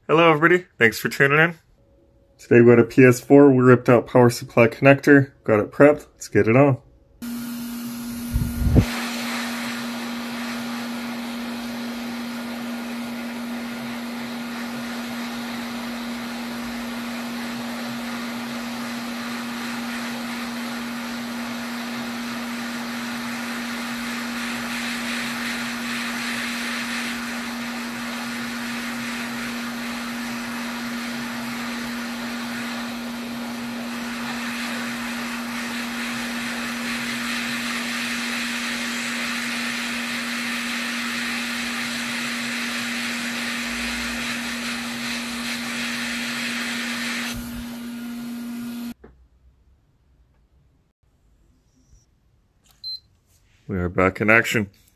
Hello everybody, thanks for tuning in. Today we got a PS4, we ripped out power supply connector, got it prepped, let's get it on. We are back in action.